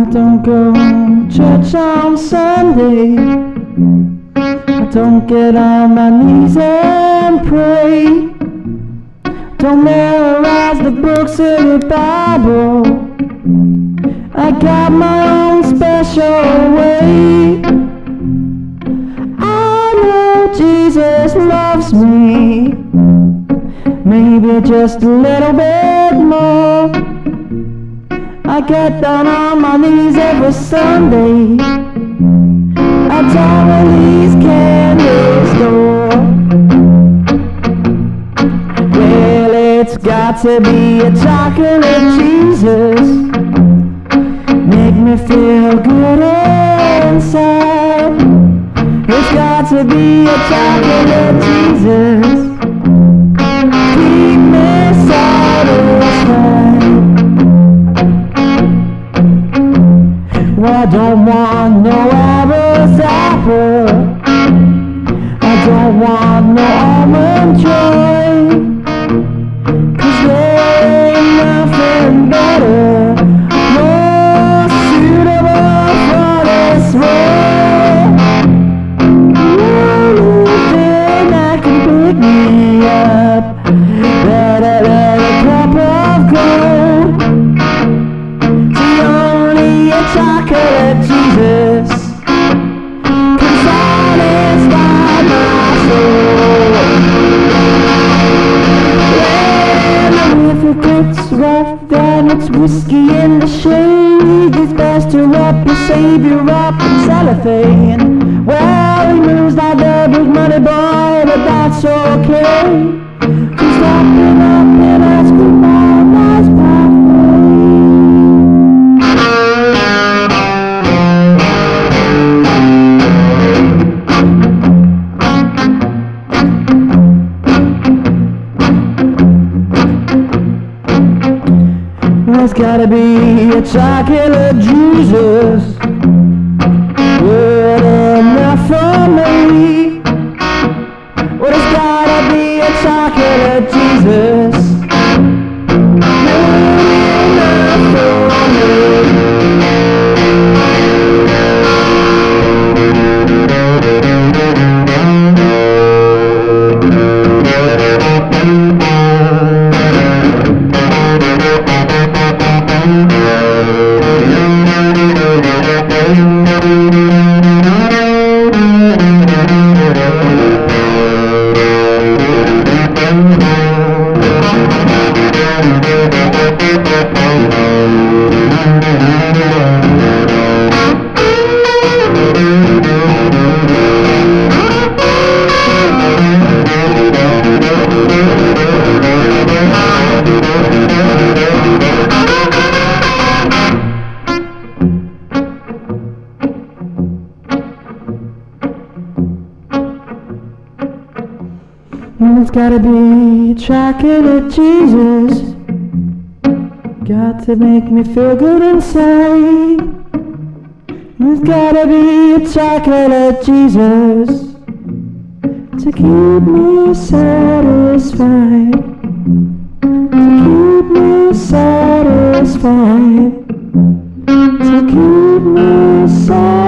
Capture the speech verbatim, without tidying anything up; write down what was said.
don't go to church on Sunday. I don't get on my knees and pray. Don't memorize the books of the Bible. I got my own special way. I know Jesus loves me, maybe just a little bit more. I get down on my knees every Sunday. I don't release candy store. Well, it's got to be a chocolate Jesus, make me feel good inside. It's got to be a chocolate Jesus, keep me satisfied. Well, I don't want no apples apple, I don't want no almond joy, 'cause there ain't nothing better, more suitable for this world. Anything that can pick me up, better than a cup of gold. See, only a chocolate Jesus can satisfy my soul. Well, if it gets rough, then it's whiskey in the shade. It's best to wrap your savior up in cellophane. Well, he moves like the big money boy, but that's okay, 'cause wrapping up in ice cream all night's There's gotta be a chocolate Jesus, good enough for me. Well, there's gotta be a chocolate Jesus, good enough for me. It's gotta be chocolate Jesus, got to make me feel good inside. It's gotta be a chocolate Jesus to keep me satisfied, to keep me satisfied, to keep me satisfied.